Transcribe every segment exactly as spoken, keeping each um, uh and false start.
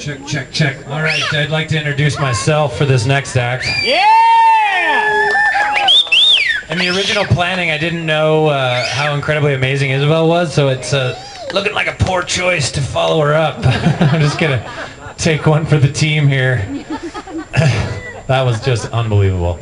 Check, check, check. All right, I'd like to introduce myself for this next act. Yeah! In the original planning, I didn't know uh, how incredibly amazing Isabel was, so it's uh, looking like a poor choice to follow her up. I'm just gonna take one for the team here. That was just unbelievable.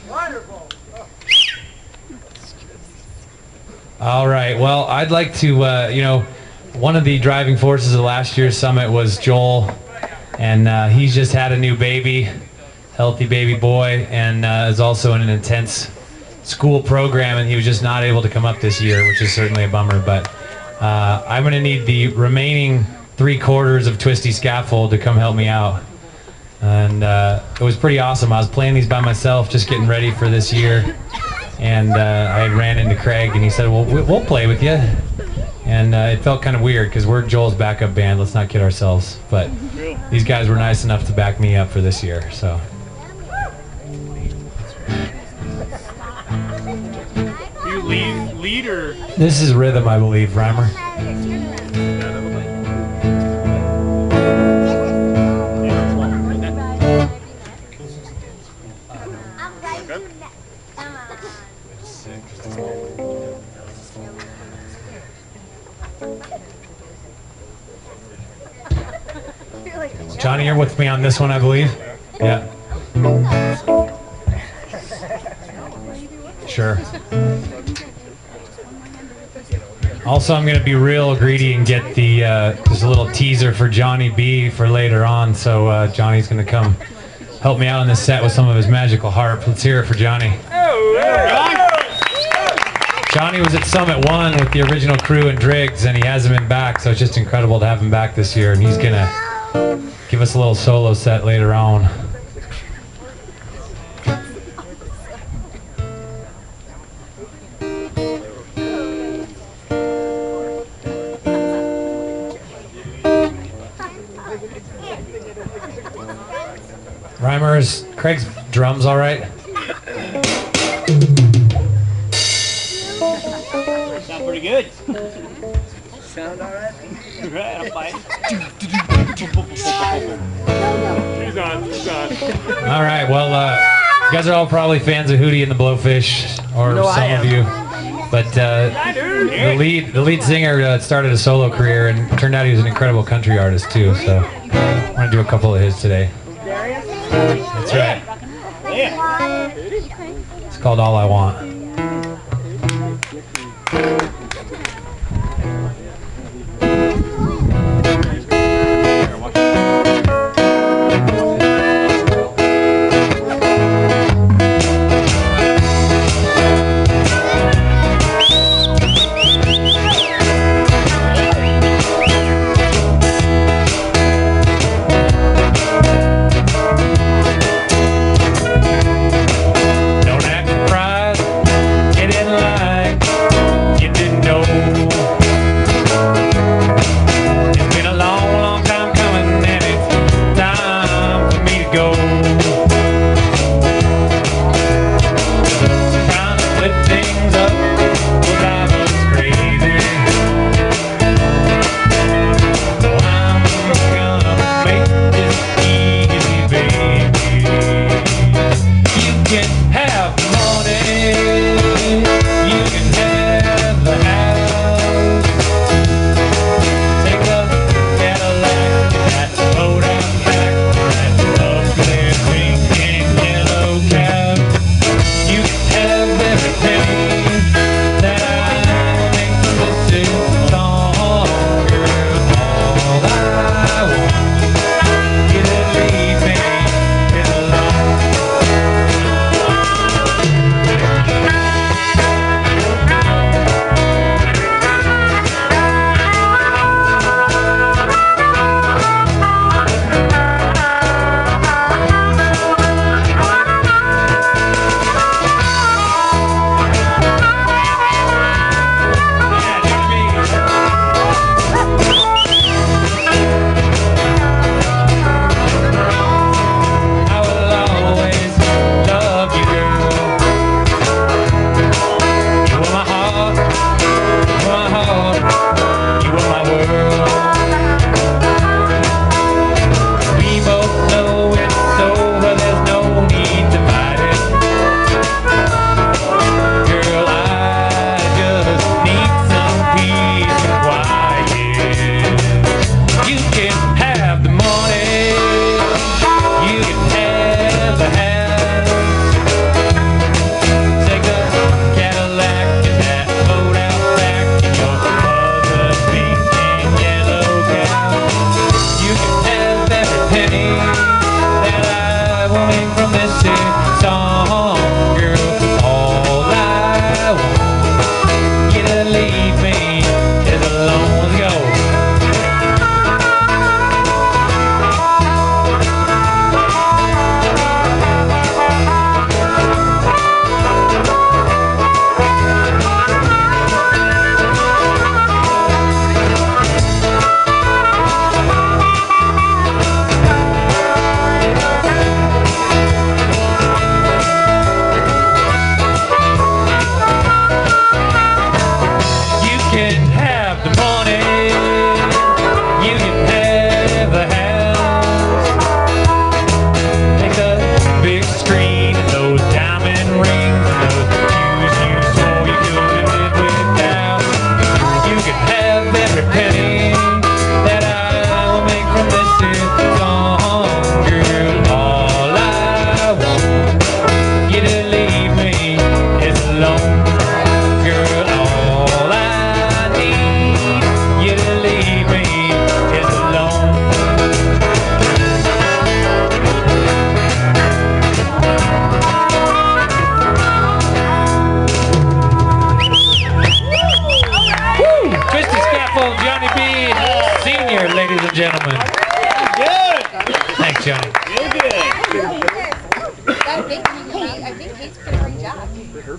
All right, well, I'd like to, uh, you know, one of the driving forces of last year's summit was Joel, and uh, he's just had a new baby, healthy baby boy, and uh, is also in an intense school program, and he was just not able to come up this year, which is certainly a bummer, but uh, I'm going to need the remaining three quarters of Twisty Scaffold to come help me out. And uh, it was pretty awesome. I was playing these by myself, just getting ready for this year. And uh, I ran into Craig, and he said, well, we'll play with you. And uh, it felt kind of weird, because we're Joel's backup band. Let's not kid ourselves. But these guys were nice enough to back me up for this year. So. You lead, leader. This is rhythm, I believe, Rhymer. Johnny, you're with me on this one, I believe. Yeah. Sure. Also, I'm going to be real greedy and get the uh, just a little teaser for Johnny B for later on. So uh, Johnny's going to come help me out on this set with some of his magical harp. Let's hear it for Johnny. Johnny was at Summit One with the original crew and Driggs, and he hasn't been back. So it's just incredible to have him back this year, and he's going to give us a little solo set later on. Rhymer, is Craig's drums all right? Sound pretty good. Sound all right? Right, I'm fine. She's on, she's on. All right, well, uh, you guys are all probably fans of Hootie and the Blowfish, or No, some of you. But uh, the lead the lead singer uh, started a solo career, and it turned out he was an incredible country artist too. So I want to do a couple of his today. That's right. Yeah. It's called All I Want. Don't act surprised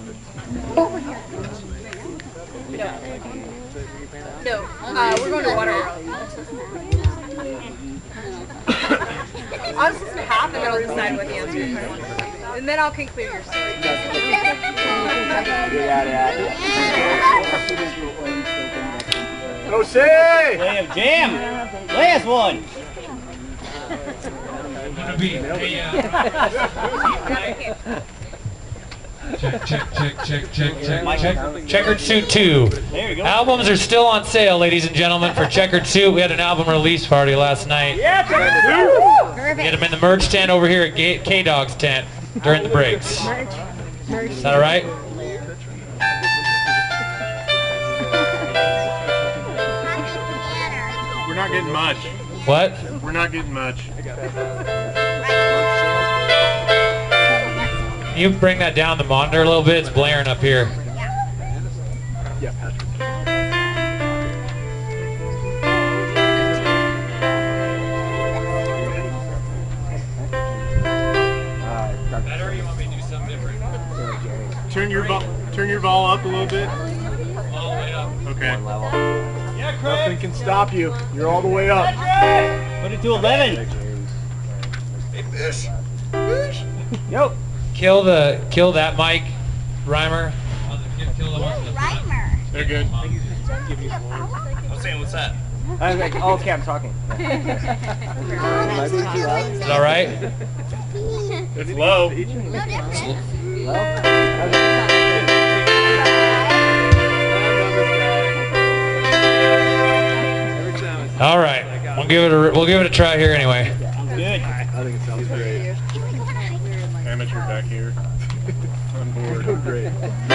No, uh, we're going to water world. I'm just half and then I'll decide what the answer is. And then I'll conclude your story. O C! Way of jam. Last one. Check, check, check, check, check, check, check. Checkered Suit two. There you go. Albums are still on sale, ladies and gentlemen, for Checkered Suit. We had an album release party last night. Yeah, Checkered Suit! Get them in the merch tent over here at K-Dog's tent during the breaks. Is that all right? We're not getting much. What? We're not getting much. Can you bring that down the monitor a little bit? It's blaring up here. Yeah, Patrick. Better, or you want me to do something different? Turn your ball, turn your ball up a little bit. All the way up. Okay. Yeah, Nothing can stop you. You're all the way up. Put it to eleven. Big fish. Yo. Kill the, kill that mic, Reimer. Kill the one. They're good. I'm saying, what's that? I was like, oh, okay, I'm talking. Is it all right? It's low. All right. We'll give it a we'll give it a try here anyway. Good. I think it sounds great. Amateur back here. On board. Great.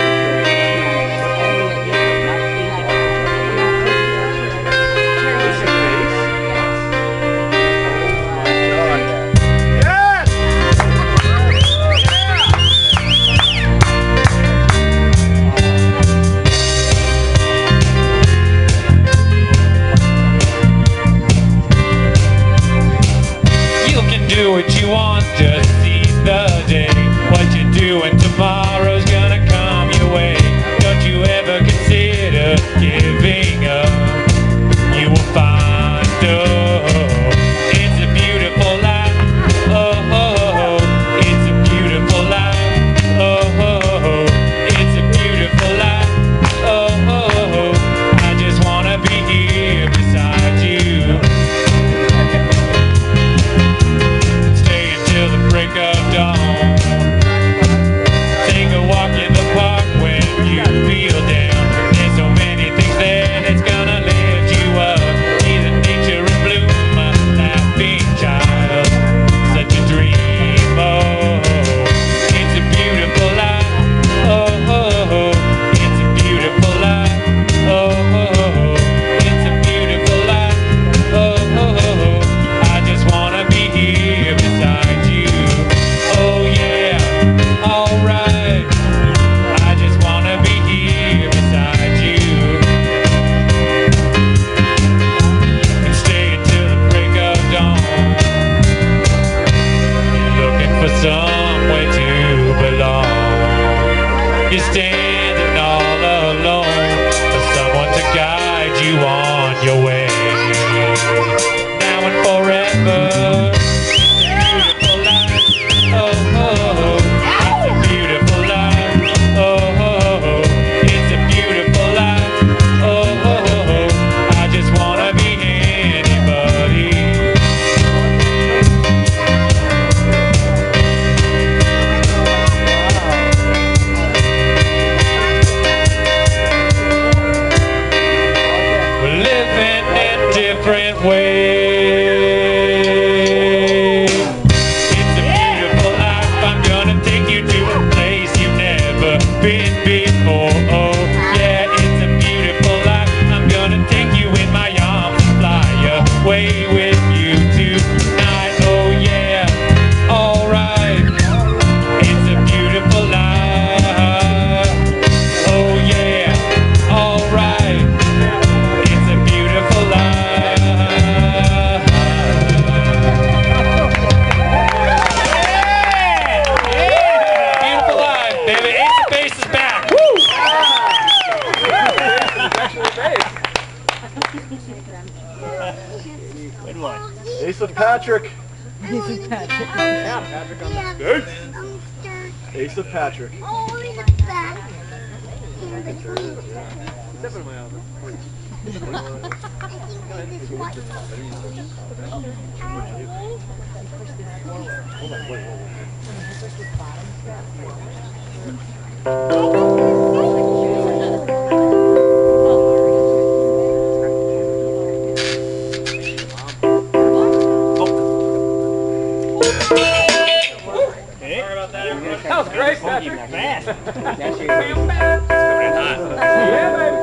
Do what you want, just seize the day. What you do and tomorrow's gonna come your way. Don't you ever consider giving up. You will find, oh, it's a beautiful life. Oh, oh, oh, it's a beautiful life. Oh, oh, oh, it's a beautiful life. Oh, oh, oh, I just wanna be here beside you. Till the break of dawn. Take a walk in the park when you feel down. There's so many things there that's gonna lift you up. See the nature in bloom, a laughing child. Such a dream, oh, it's a beautiful life. Oh, oh, oh, it's a beautiful life. Oh, oh, oh, it's a beautiful life. Oh, oh, oh, I just wanna be here beside. Oh yeah, alright. I just wanna be here beside you. And stay until the break of dawn. Looking for somewhere to belong. You're standing all alone, for someone to guide you on your way. Now and forever. Different way. It's a beautiful life. I'm gonna take you to a place you've never been before. Oh yeah, it's a beautiful life. I'm gonna take you in my arms and fly away with you tonight. Oh yeah, alright. It's a beautiful life. Oh yeah, alright. It's a beautiful life. Baby, Ace of Base is back. Ace of Patrick. This is Patrick. Yeah, Patrick on the stage. Ace of Patrick. Oh, in the back. Step in my oven. Hold on, wait, wait, That was great, Patrick. Fast. That's you. yeah, baby.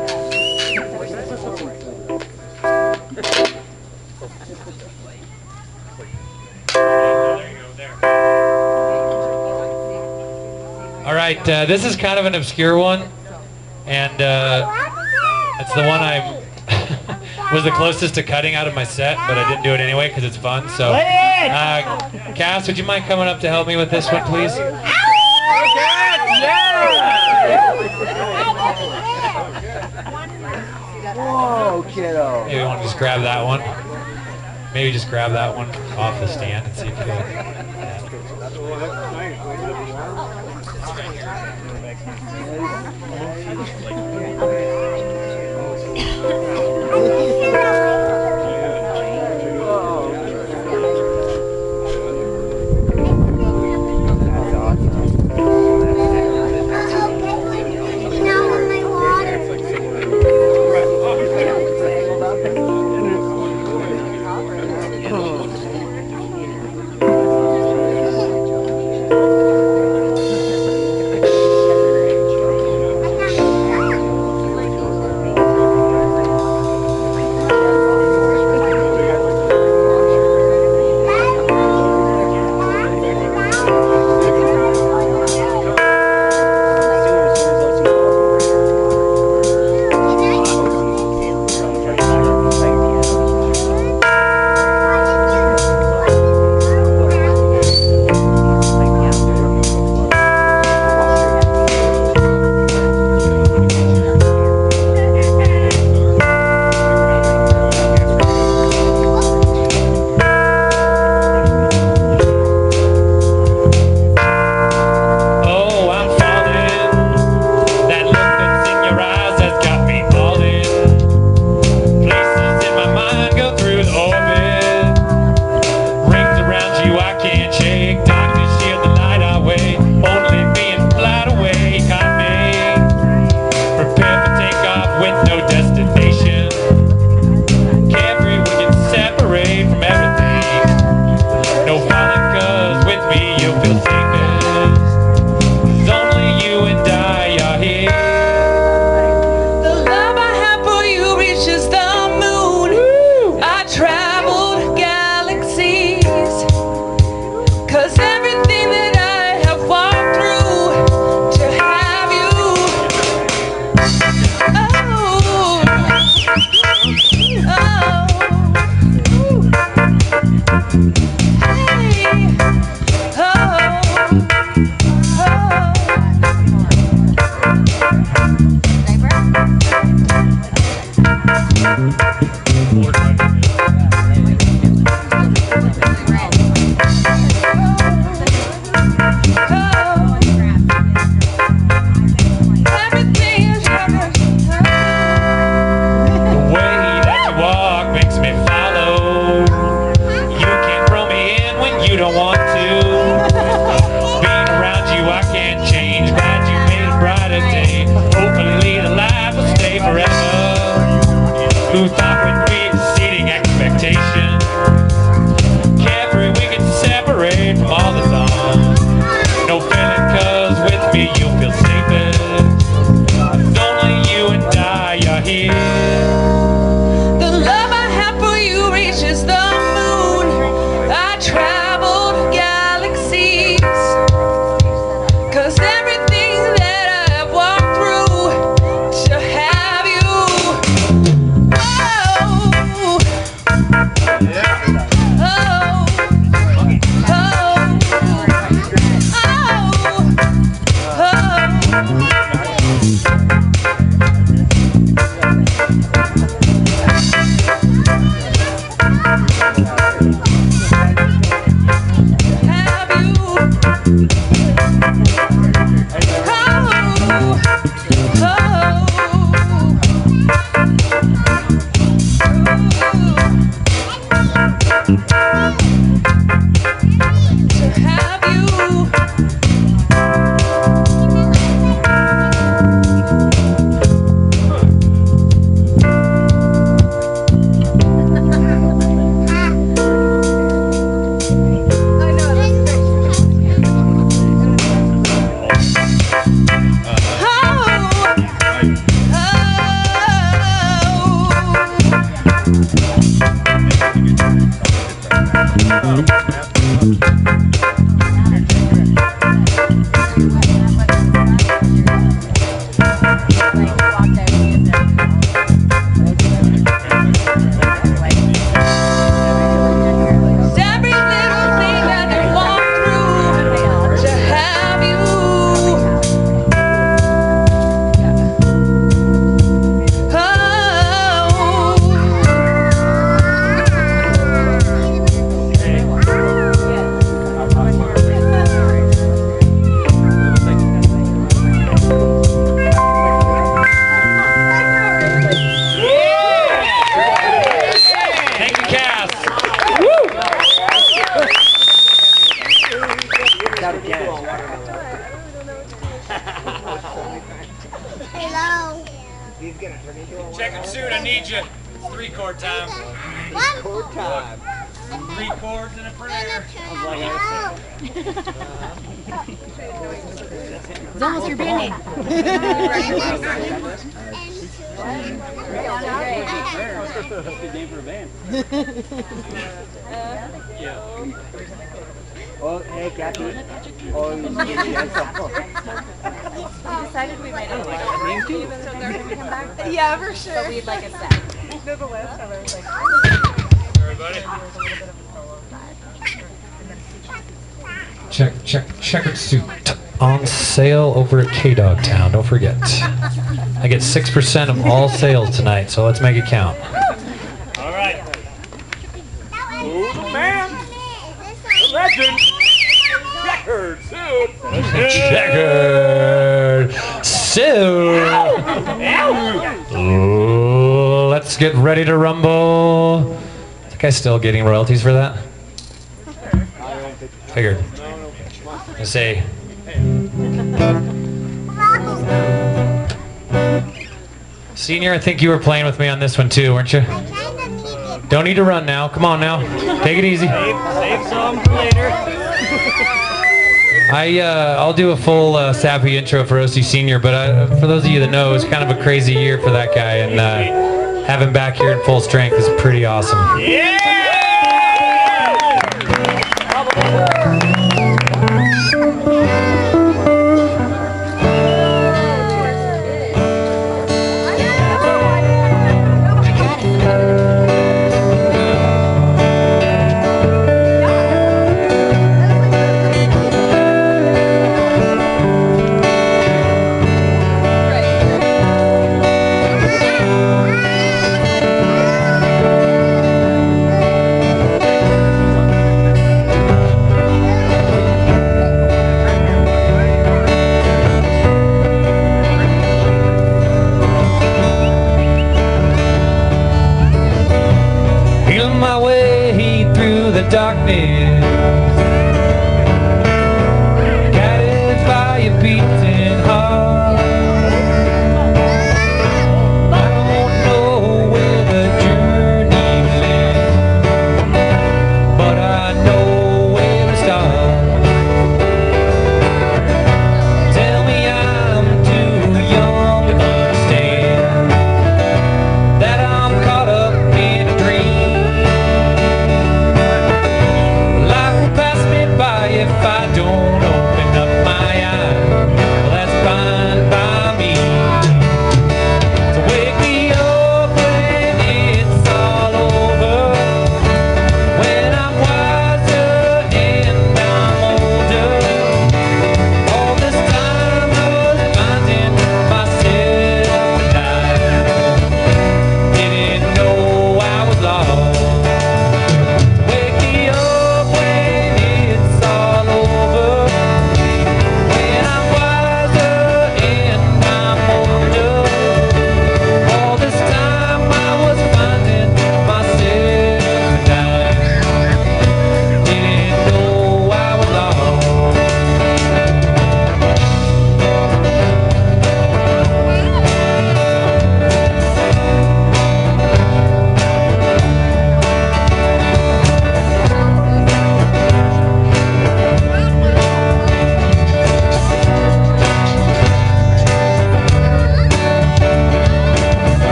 All right, uh, this is kind of an obscure one, and uh, it's the one I was the closest to cutting out of my set, but I didn't do it anyway because it's fun. So, uh, Cass, would you mind coming up to help me with this one, please? Whoa, kiddo. Maybe you want to just grab that one. Maybe just grab that one off the stand and see if you feel it. Oh, Hello. Check it soon, I need you. Three chord time. One chord time. Three chords and a prayer. It's almost your band. Good name for a band. Oh, hey, Kathy. Oh, you Decided we might have name too? come back. Yeah, for sure. But we'd like a set. No, the last time I was like, Everybody. Check, check, checkered suit on sale over at K-Dog Town. Don't forget. I get six percent of all sales tonight, so let's make it count. All right. Who's the man? The Legend. Checkered suit. Checkered suit. Ooh, let's get ready to rumble. Is that guy still getting royalties for that? Figured. I say. Senior, I think you were playing with me on this one too, weren't you? Don't need to run now. Come on now. Take it easy. Save some for later. I, uh, I'll do a full uh, sappy intro for O C Senior, but uh, for those of you that know, it's kind of a crazy year for that guy, and uh, have him back here in full strength is pretty awesome. Yeah!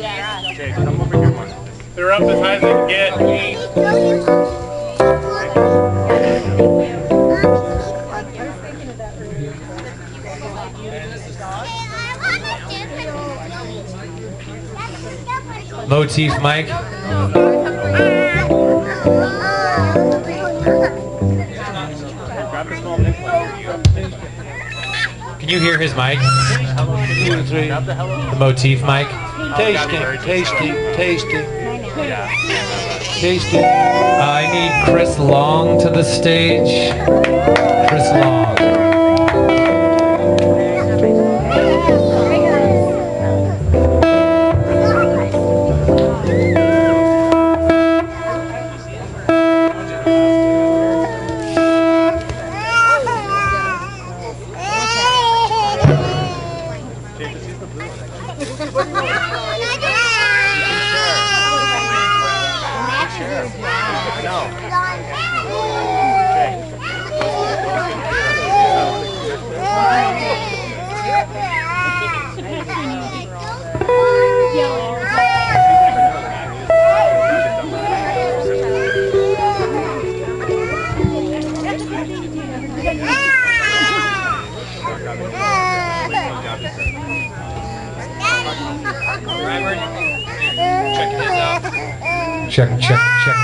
Okay, come over here, Mark. They're up as high as they can get. Motif Mike. Can you hear his mic? The Motif mic. Tasting, tasting, tasting. Tasting. I need Chris Long to the stage. Chris Long. Check, check, check.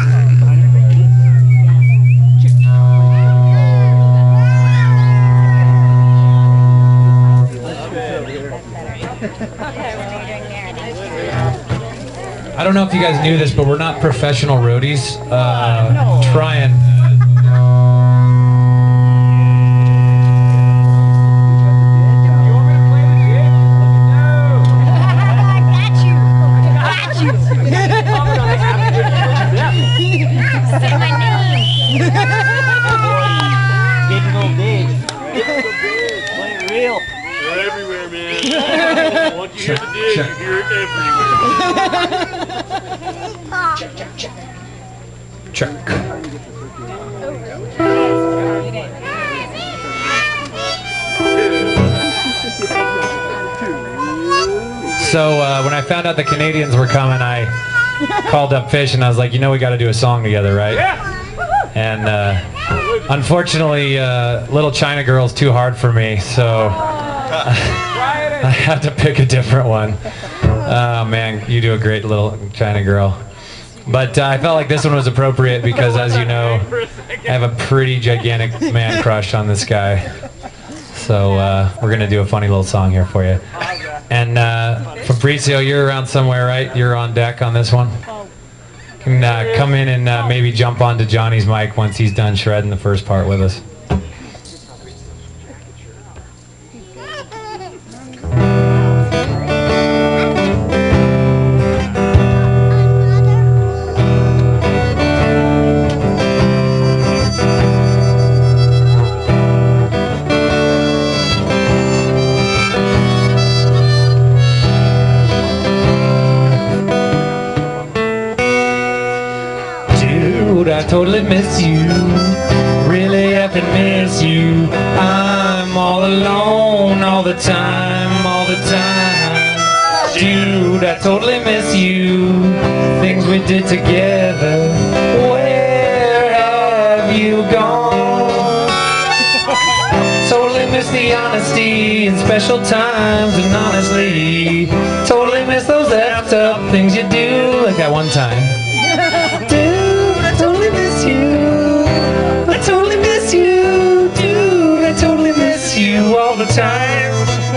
I don't know if you guys knew this, but we're not professional roadies. Uh, trying. They're everywhere, man. Once you hear the dig, you hear it everywhere. Check, check, check. Check. So uh, when I found out the Canadians were coming, I called up Fish and I was like, you know, we got to do a song together, right? Yeah. And uh, unfortunately, uh, Little China Girl's too hard for me, so I have to pick a different one. Oh man, you do a great Little China Girl. But uh, I felt like this one was appropriate because, as you know, I have a pretty gigantic man crush on this guy. So uh, we're gonna do a funny little song here for you. And uh, Fabrizio, you're around somewhere, right? You're on deck on this one. Can uh, come in and uh, maybe jump onto Johnny's mic once he's done shredding the first part with us. I totally miss you, really effing miss you. I'm all alone all the time, all the time. Dude, I totally miss you, things we did together. Where have you gone? Totally miss the honesty and special times, and honestly, totally miss those effed up things you do, like that one time. I totally miss you, I totally miss you, dude, I totally miss you all the time.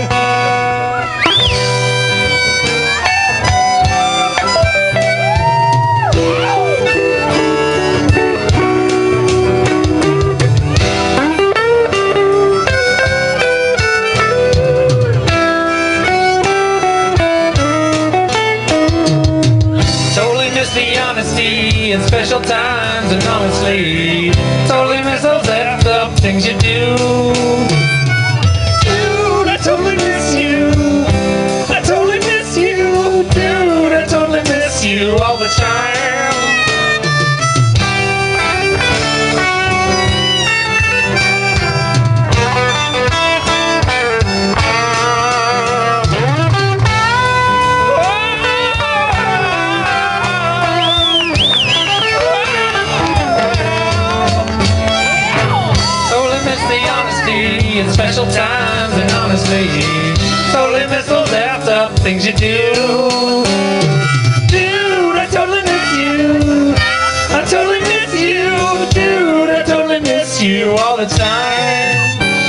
Totally miss the honesty and special times, and honestly, totally miss those effed up things you do. Dude, I totally miss you, I totally miss you, dude, I totally miss you all the time. special times, and honestly, totally miss those effed up things you do. Dude, I totally miss you. I totally miss you. Dude, I totally miss you all the time.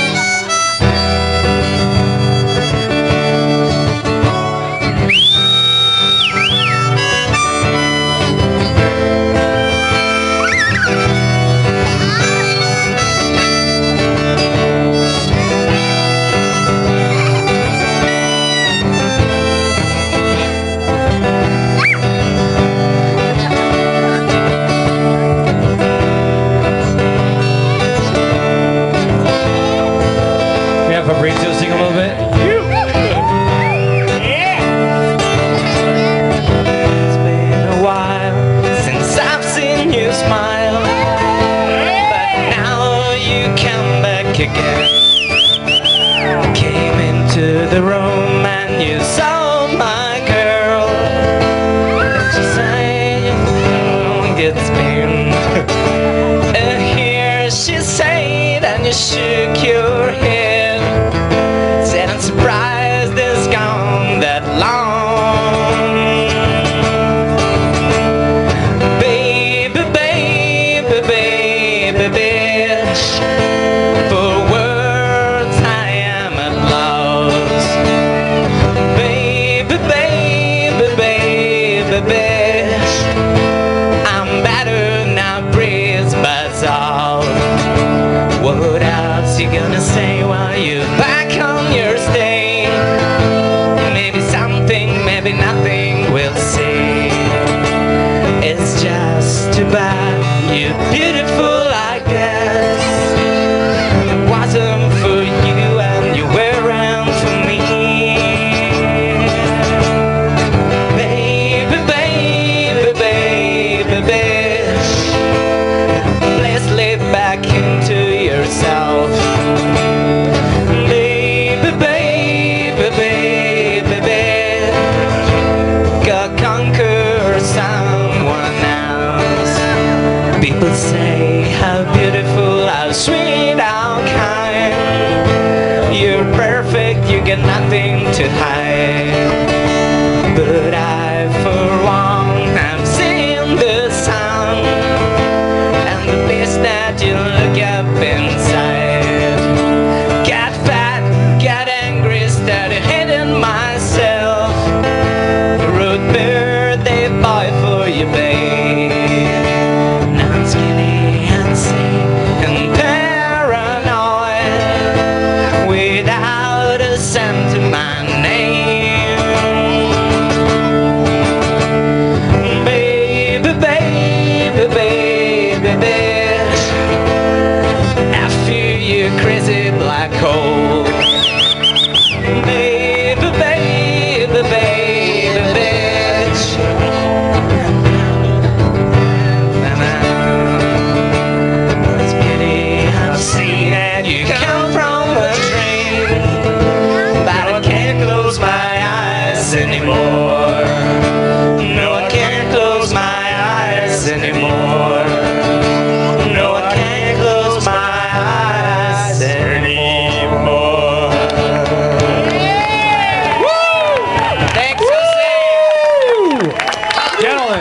Fabrizio, sing a little bit. It's been a while since I've seen you smile, but now you come back again. Came into the room and you saw my girl. Then she said, it's been a year, she said, and you shook your head. I'm surprised it's gone that long. Baby, baby, baby, bitch, for words I am at loss. Baby, baby, baby, bitch, I'm better now, breeze buzz off. What else you gonna say while you're back on your stay? Maybe something, maybe nothing, we'll see. It's just too bad you're beautiful, I guess. It wasn't for you and you were around for me. Baby, baby, baby, bitch, let's slip back into yourself. Baby, baby, baby, baby, go conquer someone else. People say how beautiful, how sweet, how kind. You're perfect, you got nothing to hide. But I, for one, have seen the sun and the beast that you look up inside. Got fat, got angry, started hating myself. Wrote birthday boy for you, babe. Now I'm skinny and sick and paranoid, without a cent to my name. Baby, baby, baby, bitch, I feel you crazy black hole. Baby, baby, baby, bitch. It's pity I've seen that you come from a dream, but I can't close my eyes anymore. No, I can't close my eyes anymore. No, I can't close my eyes anymore. Woo! Thanks, Jose. Gentlemen.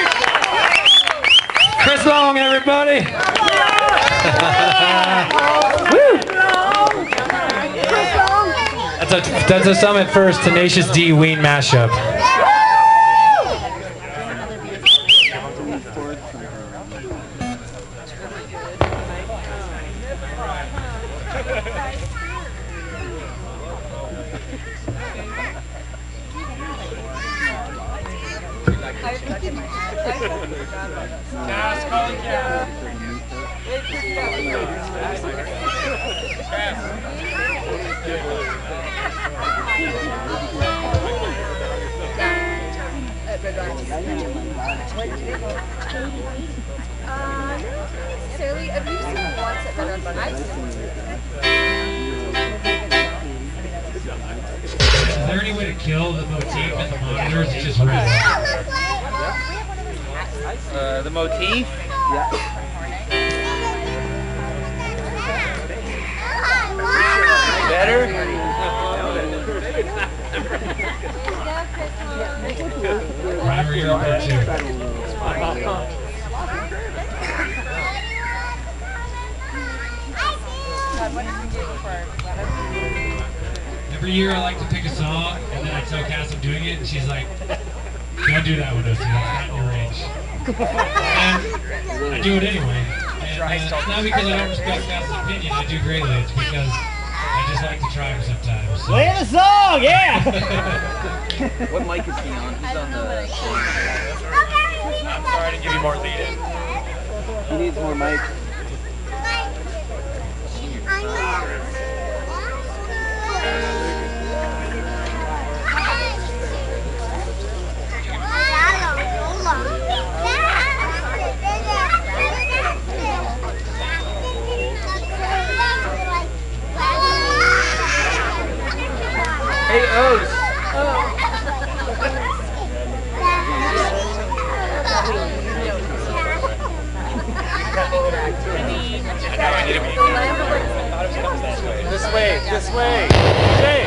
Chris Long, everybody. Woo! That's a, that's a Summit First Tenacious D Ween mashup. Uh, not necessarily. Have you seen once at Red Bun? I've seen Is there any way to kill the motif in the monitor? It's just red. Uh, the motif? Yeah. Better? Remember your part too. Every year I like to pick a song, and then I tell Cass I'm doing it, and she's like, don't do that with us, that's not your range. And I do it anyway. And uh, it's not because I don't respect Cass's opinion, I do greatly, it's because I just like to try him sometimes. So. Play the song, yeah! What mic is he on? He's on the... I'm sorry to give you more lead in. He needs more mic. Hey, O's. This way, this way. Hey.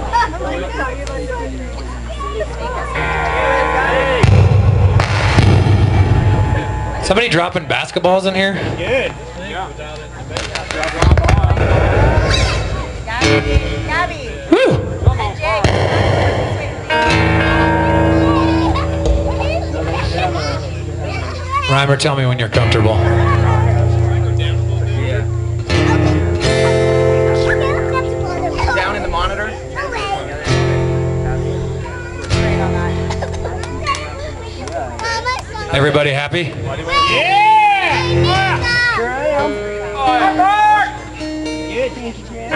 Somebody dropping basketballs in here? Good. Gabby. Gabby. Woo! And Jake. Reimer, tell me when you're comfortable. Down in the monitor. Everybody happy? Yeah! Sure I am. Good, thank you, Jan.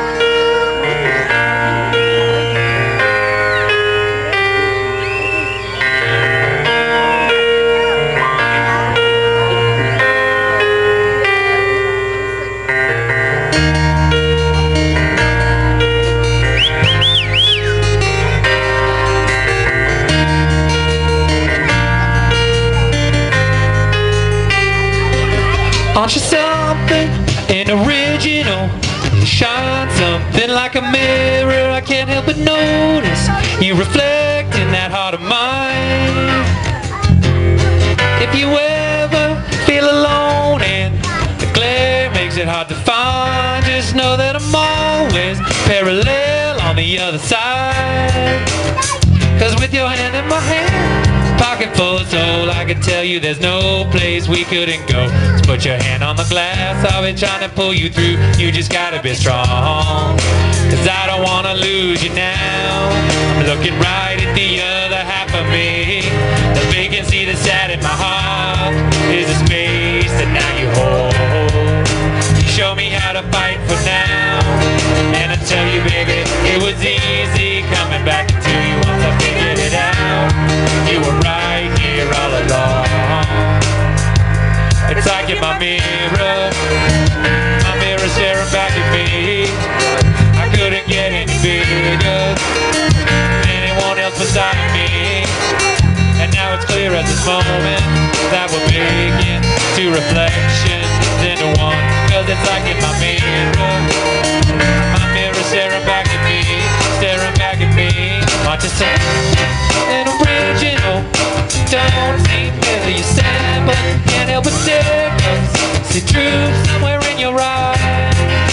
Aren't you something, an original? You shine something like a mirror, I can't help but notice you reflect in that heart of mine. If you ever feel alone and the glare makes it hard to find, just know that I'm always parallel on the other side. Cause with your hand in my hand, pocket full of soul, I can tell you there's no place we couldn't go. So put your hand on the glass, I'll be trying to pull you through. You just gotta be strong, cause I don't wanna lose you now. I'm looking right at the other half of me. The vacancy that's sat in my heart is a space that now you hold. You show me how to fight for now, and I tell you baby, it was easy coming back to you once I figured it out. You were right here all along. It's like in my mirror, my mirror staring back at me. I couldn't get any bigger than anyone else beside me. And now it's clear at this moment that we're making two reflections into one. Cause it's like in my mirror, my mirror staring back at me, staring back at me. Aren't you something, an original? Don't seem really you stand, but can't help but stare. See truth somewhere in your eyes.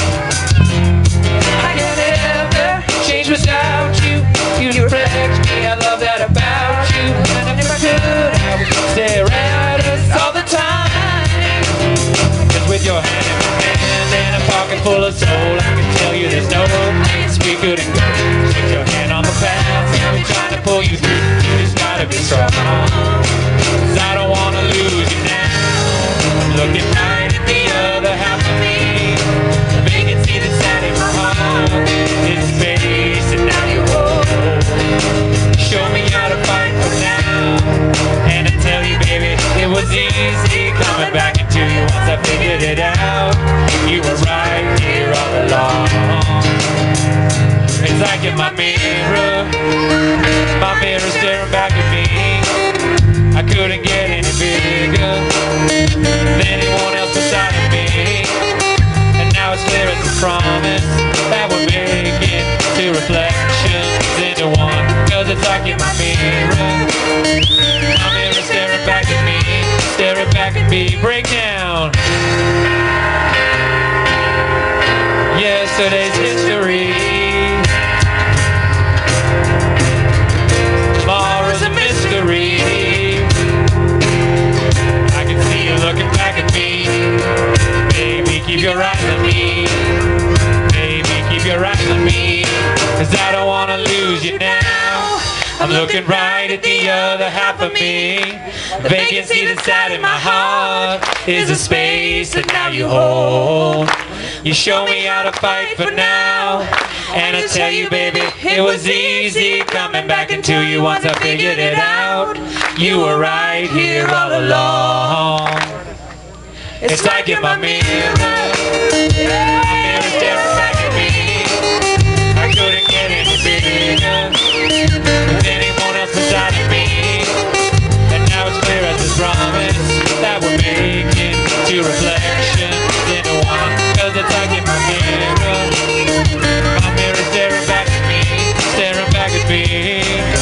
I can't ever change without you. You reflect me, I love that about you. And if I could, I would stare at us all the time. Cause with your hand in my hand and a pocket full of soul, I can tell you there's no place we couldn't go. Put your hand on the path, I'm trying to pull you through. You just gotta be strong, cause I don't wanna lose you now. I'm looking right at the other half of me. The vacancy that's sat in my heart is space and now you hold. Show me how to fight for now, and I tell you baby, it was easy coming back into you once I figured it out. You were right here all along. It's like in my mirror, my mirror staring back at me. I couldn't get any bigger than anyone else B, break down. Yesterday's history. Tomorrow's a mystery. I can see you looking back at me. Baby, keep your eyes on me. Baby, keep your eyes on me. Cause I don't wanna lose you now. I'm looking right at the other half of me. The vacancy that's out in my heart is a space that now you hold. You show me how to fight for now, and I tell you, baby, it was easy coming back into you once I figured it out. You were right here all along. It's like in my mirror, my mirror staring back at me. I couldn't get any bigger with anyone else inside of me. And now it's clear as this promise that we're making two reflections into one. Cause it's like in my mirror, my mirror staring back at me, staring back at me.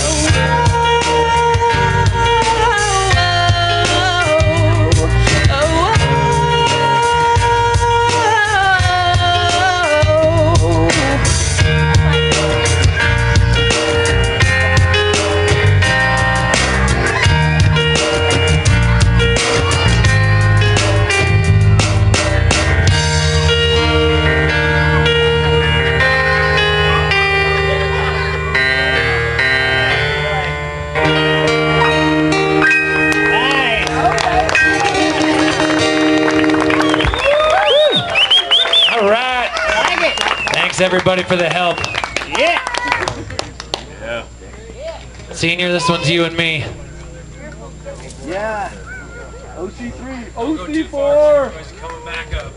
Thanks everybody for the help. Yeah. Yeah. Senior, this one's you and me. Yeah. O C three. O C four. Coming back up.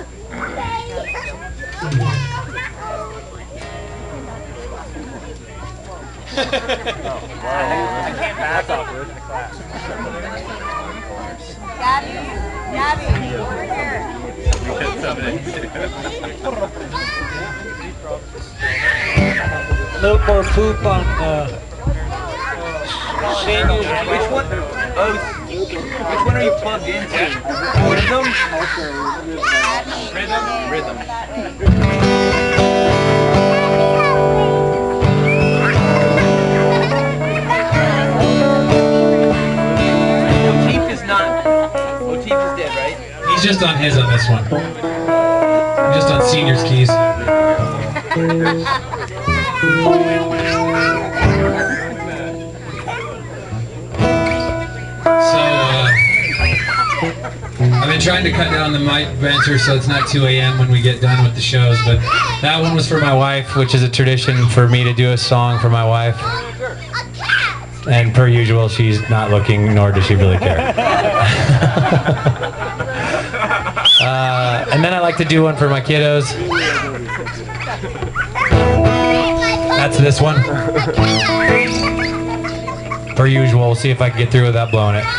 I can't pass off this in the class. Gabby, Gabby, over here. A little more poop on uh, seniors. Which one? Oh, which one are you plugged into? Rhythm? Rhythm. Rhythm. Motif is not. Motif is dead, right? He's just on his on this one. I'm just on Senior's keys. So, uh, I've been trying to cut down the mic banter so it's not two A M when we get done with the shows, but that one was for my wife, which is a tradition for me to do a song for my wife. And per usual, she's not looking, nor does she really care. uh, and then I like to do one for my kiddos. That's this one. Per usual, we'll see if I can get through without blowing it.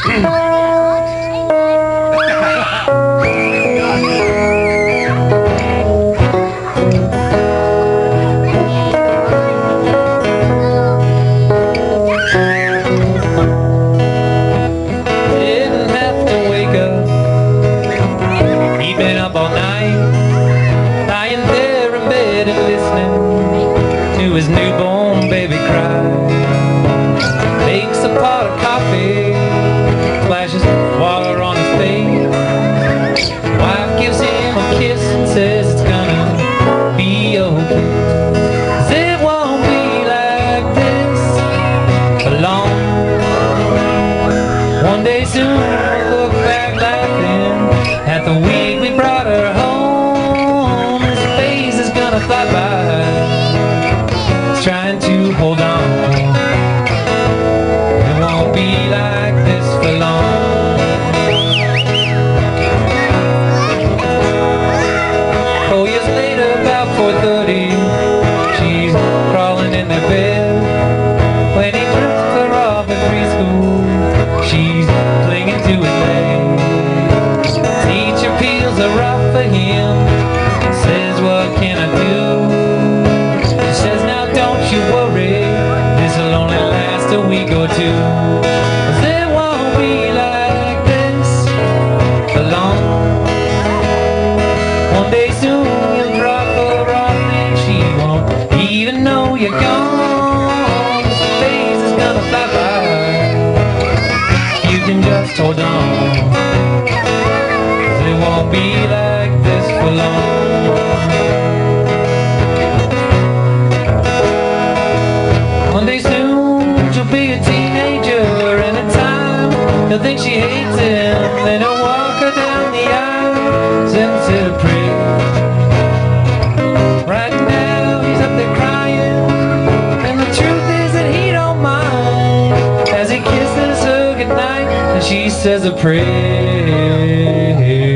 His newborn baby cry. Makes a pot of coffee, splashes water on his face. Wife gives him a kiss and says it's gonna be okay. 'Cause it won't be like this for long. One day soon we'll look back laughing at the week we brought her home. His face is gonna fly by, trying to hold on. It won't be like this for long. Four years later, about four thirty, she's crawling in their bed. When he drops her off at preschool, she's clinging to must hold on, 'cause it won't be like this for long. One day soon she'll be a teenager, and in time he'll think she hates him. Then he'll walk her down the aisle, instead of pray. Right now he's up there crying, and the truth is that he don't mind. As he kisses her goodnight, and she says a prayer.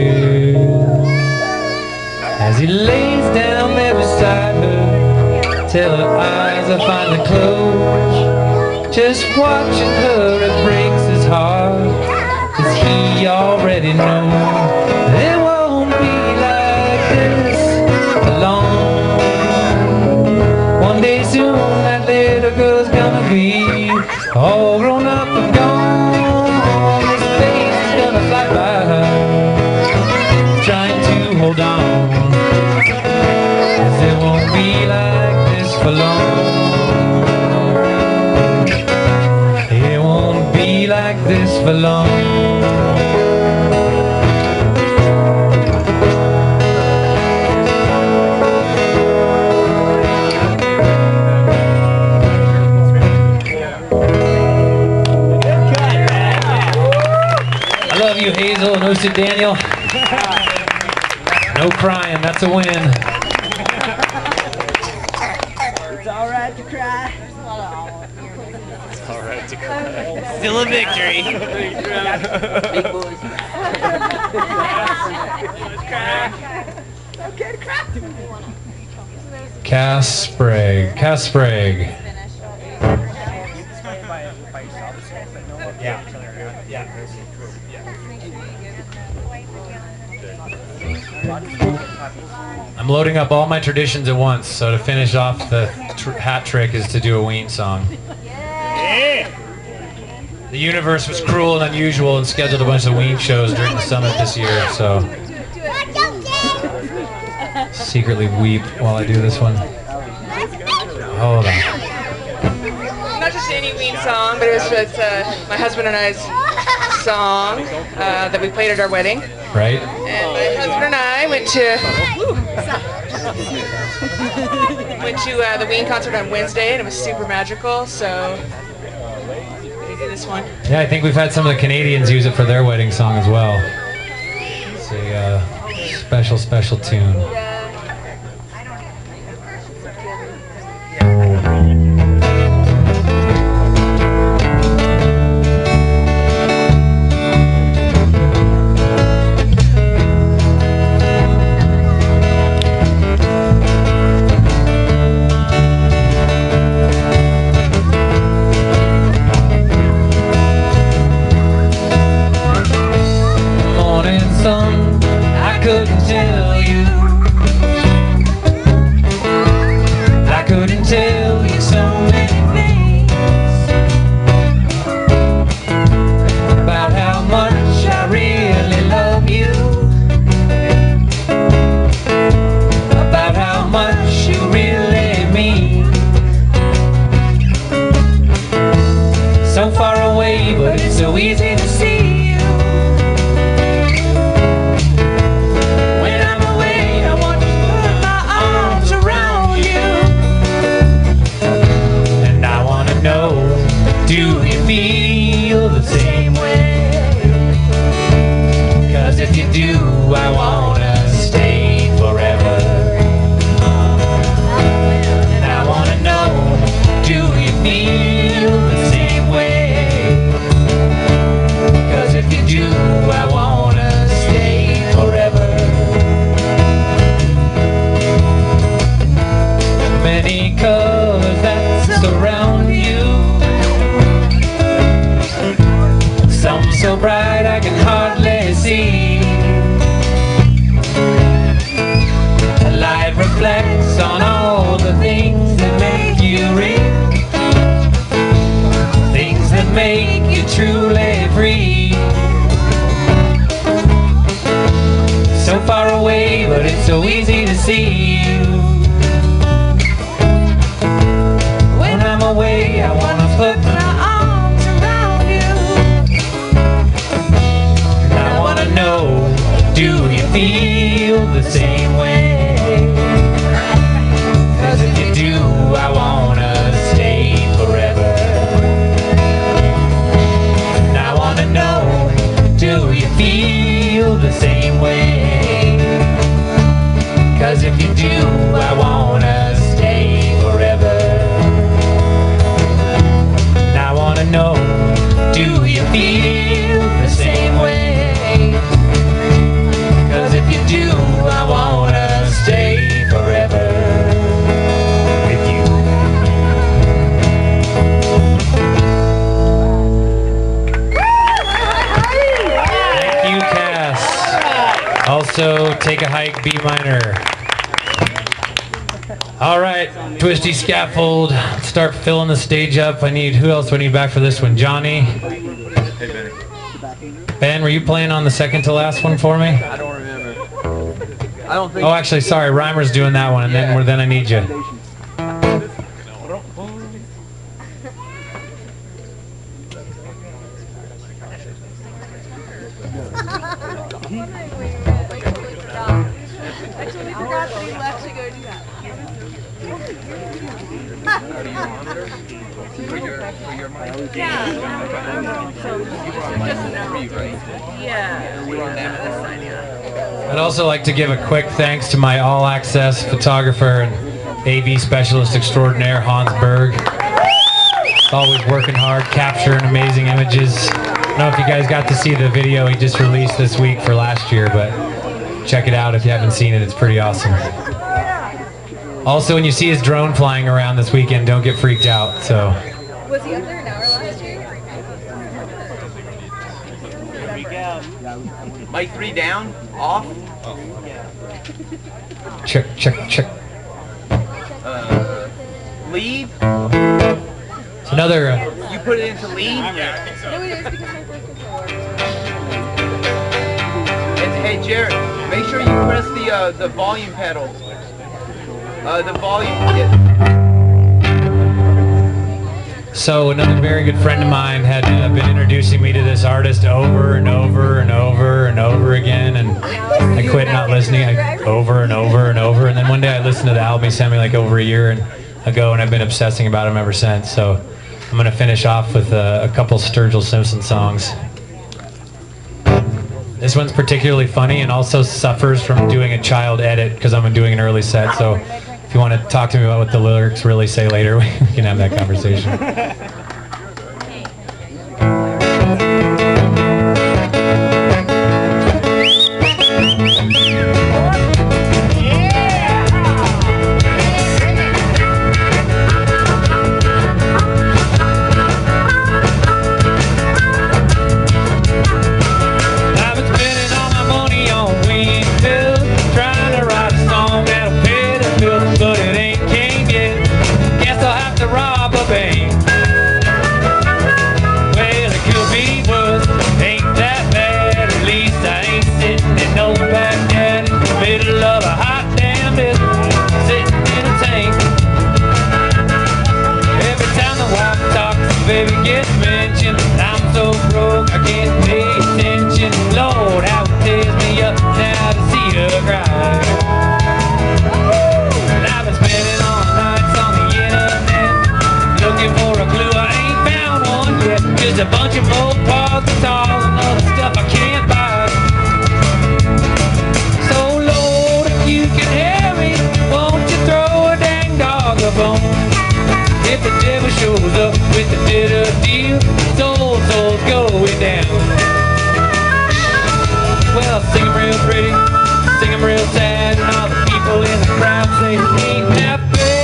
As he lays down there beside her, till her eyes are finally closed, just watching her, it breaks his heart, 'cause he already knows it won't be like this for long. One day soon that little girl's gonna be all grown up and gone. This face is gonna fly by, trying to hold on, 'cause it won't be like this for long. It won't be like this for long. I love you, Hazel and Ocean Daniel. No crying, that's a win. It's all right to cry. All right to cry. Still a victory. Big boys. Okay to cry. Cass Sprague. Cass Sprague. Yeah. Yeah. I'm loading up all my traditions at once, so to finish off the tr hat trick is to do a Ween song. Yeah. The universe was cruel and unusual and scheduled a bunch of Ween shows during the summit this year, so secretly weep while I do this one. Hold on. Not just any Ween song, but it was just uh, my husband and I's song uh, that we played at our wedding. Right? And my husband and I went to went to uh, the Ween concert on Wednesday, and it was super magical. So we do this one. Yeah, I think we've had some of the Canadians use it for their wedding song as well. It's a uh, special, special tune. I couldn't tell you, I couldn't tell you so many things about how much I really love you, about how much you really mean. So far away, but it's so easy to see. Do you feel the same way? 'Cause if you do, I wanna stay forever. And I wanna know, do you feel the same way? 'Cause if you do, I wanna stay forever. Many colors that surround you, some so bright I can hardly see. The light reflects on all the things that make you real, things that make you truly free. So far away, but it's so easy to see you. When I'm away, I wanna put my arms around you. feel the same way. Cause if you do, I wanna stay forever with you. Thank you, Cass. Also, Take a Hike, B minor. All right, Twisty Scaffold. Let's start filling the stage up. I need, who else do I need back for this one? Johnny? Ben, were you playing on the second to last one for me? I don't remember. I don't think. Oh, actually, sorry. Reimer's doing that one, and Yeah. then then I need you. Actually, we forgot that he left to go do that. I'd also like to give a quick thanks to my all-access photographer and A V specialist extraordinaire, Hans Berg. Always working hard, capturing amazing images. I don't know if you guys got to see the video he just released this week for last year, but check it out if you haven't seen it. It's pretty awesome. Also, when you see his drone flying around this weekend, don't get freaked out. So. Was he up there an hour last year? Mic three down, off. Check, check, check. Uh, leave. It's another. Uh, You put it into leave. No, it is because my first controller. And hey, Jared, make sure you press the uh, the volume pedal. Uh, the volume. Yeah. So another very good friend of mine had uh, been introducing me to this artist over and over and over and over again, and I quit not listening I, over and over and over. And then one day I listened to the album he sent me like over a year and ago, and I've been obsessing about him ever since. So I'm gonna finish off with uh, a couple Sturgill Simpson songs. This one's particularly funny and also suffers from doing a child edit because I'm doing an early set. So if you want to talk to me about what the lyrics really say later, we can have that conversation. A bunch of old parts and all and other stuff I can't buy. So Lord, if you can hear me, won't you throw a dang dog a bone? If the devil shows up with a bitter deal, soul soul's going down. Well, sing 'em real pretty, sing 'em real sad, and all the people in the crowd say ain't happy.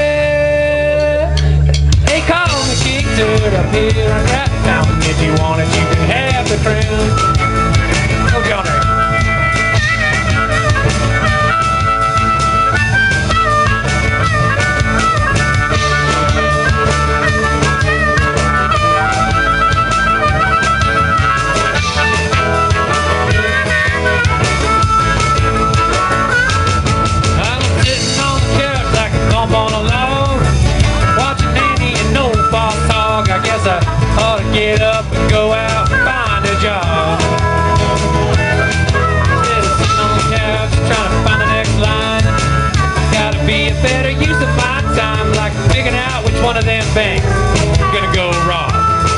They call me King Tut up here and right now. If you want it, you can have the crown. Go, Johnny. I'm sitting on the couch like a bump on a log, watching Nanny and no boss hog. I guess I ought to get up and go out and find a job. Instead of sitting on the couch trying to find the next line, gotta be a better use of my time, like figuring out which one of them banks is gonna go wrong.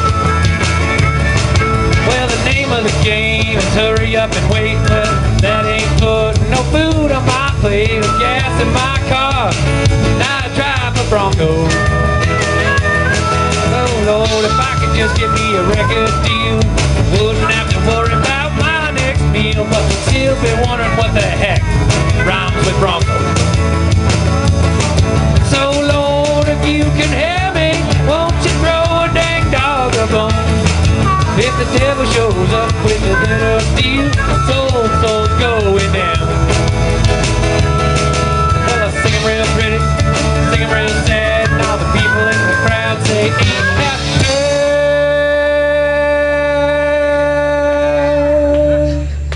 Well, the name of the game is hurry up and wait, but that ain't putting no food on my plate or gas in my car. Now I drive a Bronco. Oh Lord, if I could just get me a record deal, devil shows up with a dinner steel. Soul, soul's going down. Well, I sing 'em real pretty, sing 'em real sad, and all the people in the crowd say, ain't that good?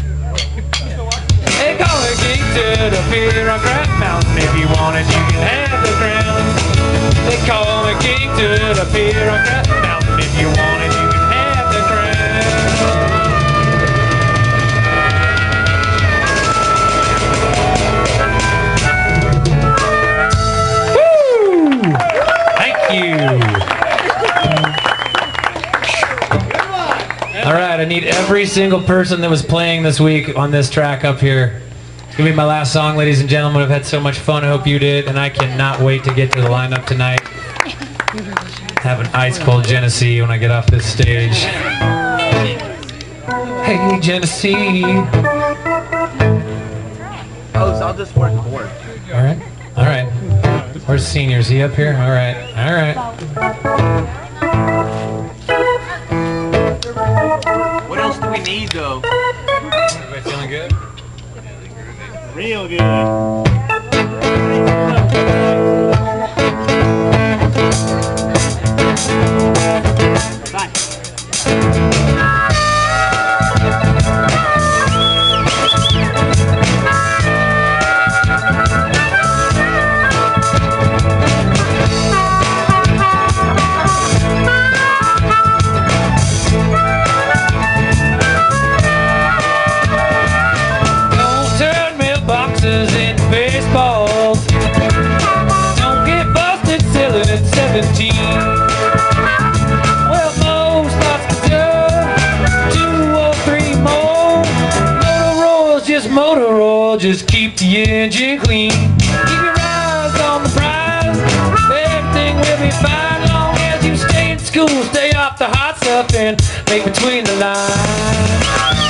They call a king to the pier on Crap Mountain. If you want it, you can have the crown. They call a king to the pier on Crap Mountain. If you want it, you can have the crown. Woo! Thank you. All right, I need every single person that was playing this week on this track up here. It's gonna be my last song, ladies and gentlemen. I've had so much fun. I hope you did, and I cannot wait to get to the lineup tonight. Have an ice cold Genesee when I get off this stage. Hey, Genesee. Oh, so I'll just work the board. All right, all right. Where's seniors? He up here? All right, all right. What else do we need, though? Everybody feeling good? Real good. Well, most lots to do, two or three more. Motor oils, just motor oil, just keep the engine clean. Keep your eyes on the prize, everything will be fine. Long as you stay in school, stay off the hot stuff and make between the lines.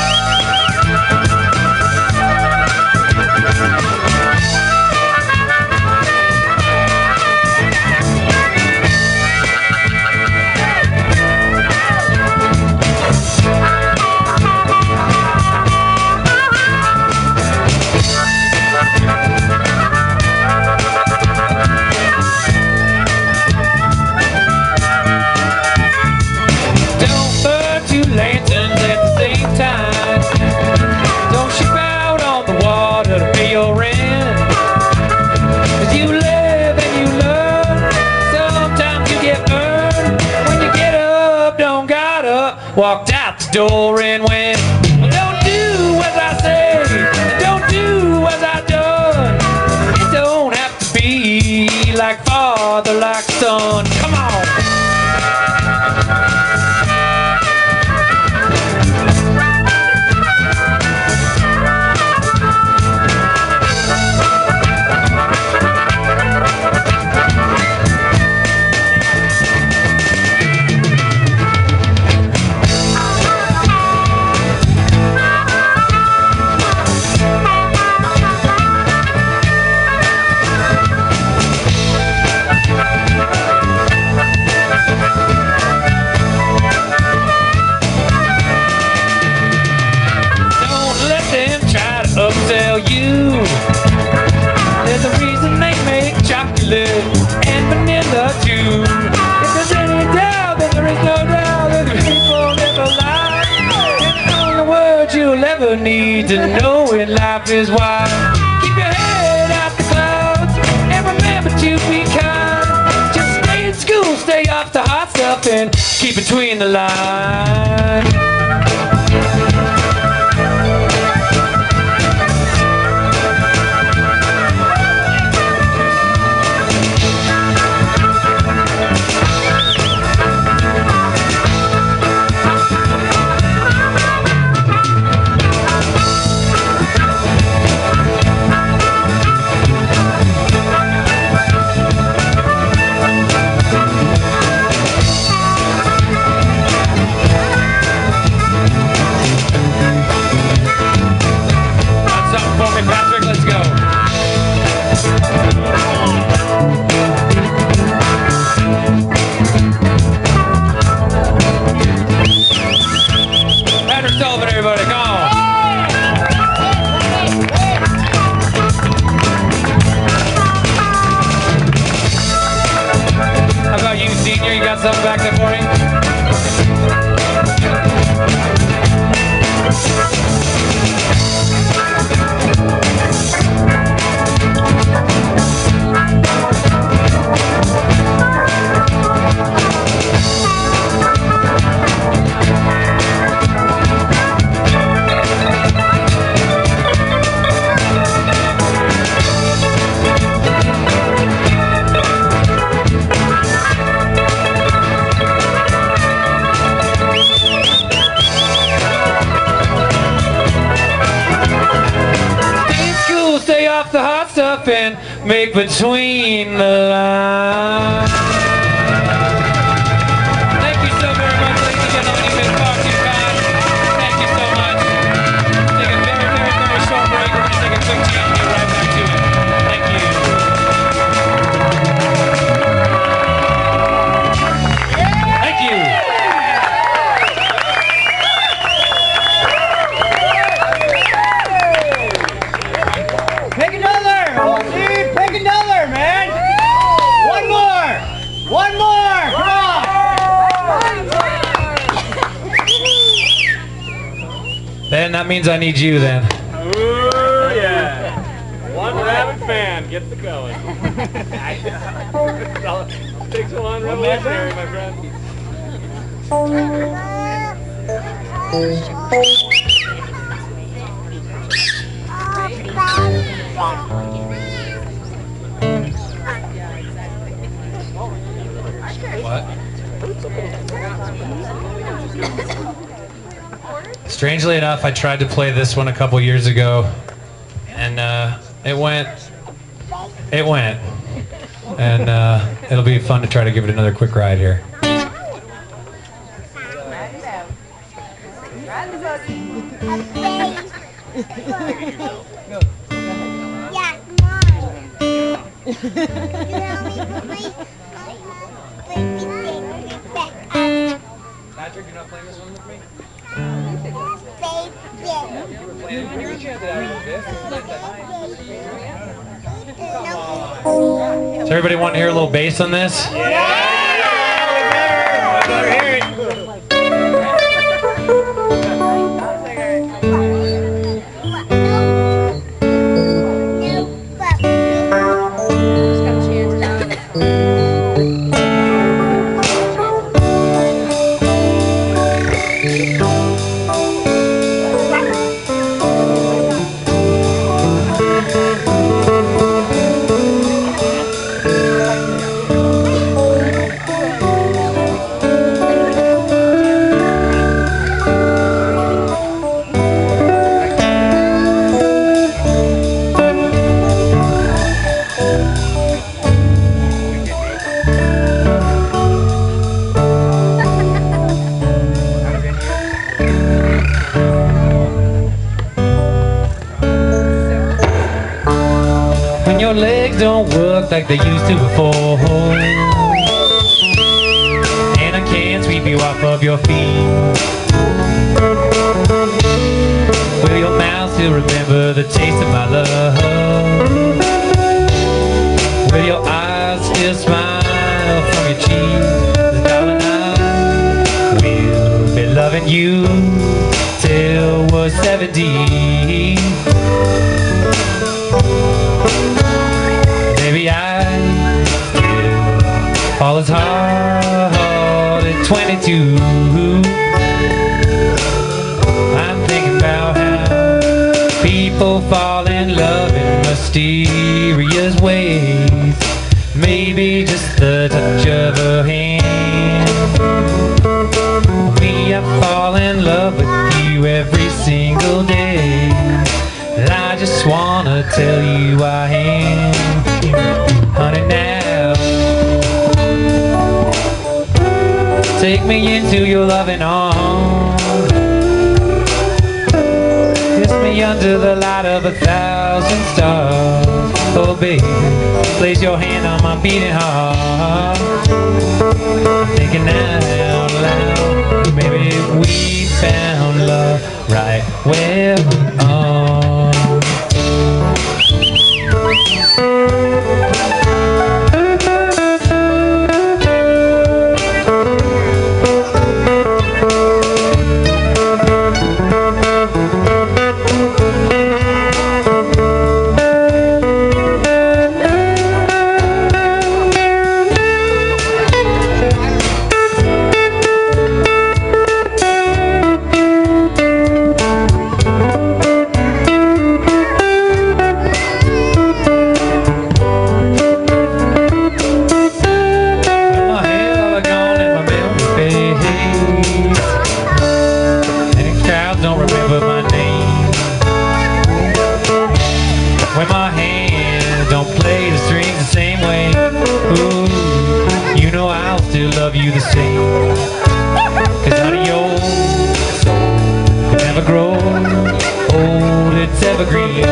Walked out the door and went, don't do as I say, don't do as I done. It don't have to be like father, like son. Come on. There's a reason they make chocolate and vanilla too. If there's any doubt, then there is no doubt that the people never lie. And the only word you'll ever need to know in life is why. Keep your head out the clouds and remember to be kind. Just stay in school, stay off the hot stuff and keep between the lines. Chest open, everybody, come on. How about you, senior? You got something back there for me? The hot stuff and make between the lines. Thank you so very much, ladies and gentlemen. You've been far too kind. Thank you so much. Take a very, very, very short break. We're going to take a quick change and get right back to it. Thank you. Thank you. Pick another! O C, pick another, man! One more! One more! Come on! Then that means I need you then. Ooh, yeah. One rabid fan gets the going. Takes one revolutionary, my friend. What? Strangely enough, I tried to play this one a couple years ago, and uh, it went, it went, and uh, it'll be fun to try to give it another quick ride here. Patrick, you're not playing this one with me? You were playing it. You chanted out a little bit. Come on. Does everybody want to hear a little bass on this? Yeah! I better hear it. Your legs don't work like they used to before, and I can't sweep you off of your feet. Will your mouth still remember the taste of my love? Will your eyes still smile from your cheeks? 'Cause darling, I will be loving you till we're seventy. Baby, I still fall as hard at twenty-two. I'm thinking about how people fall in love in mysterious ways. Maybe just the touch of a hand. Me, I fall in love with you every single day. And I just wanna tell you I am, honey, now. Take me into your loving arms. Kiss me under the light of a thousand stars. Oh baby, place your hand on my beating heart. Thinking out loud, maybe we found love right where we are. When my hands don't play the strings the same way, ooh, you know I'll still love you the same. Cause honey, your soul can never grow old, it's evergreen.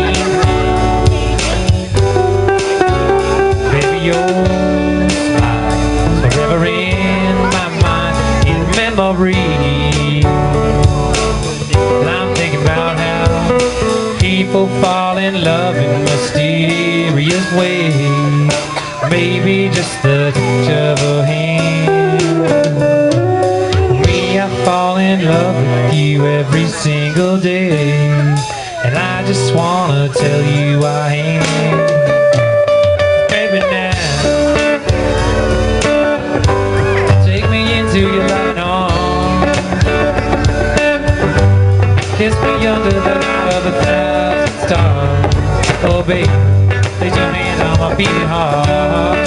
Baby, your smile's forever in my mind, in memory. And I'm thinking about how people fall in love in mysterious ways. Maybe just the touch of a hand. Me, I fall in love with you every single day, and I just wanna tell you I am. Baby, now take me into your loving arms, kiss me under the light of a thousand stars. Oh baby, place your hand on my beating heart.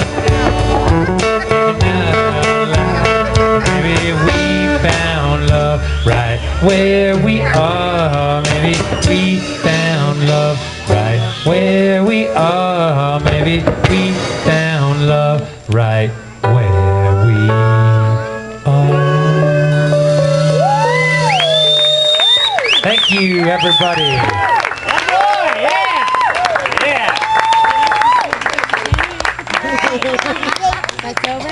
Maybe we found love right where we are. Maybe we found love right where we are. Maybe we found love right where we are. Thank you, everybody. That's over.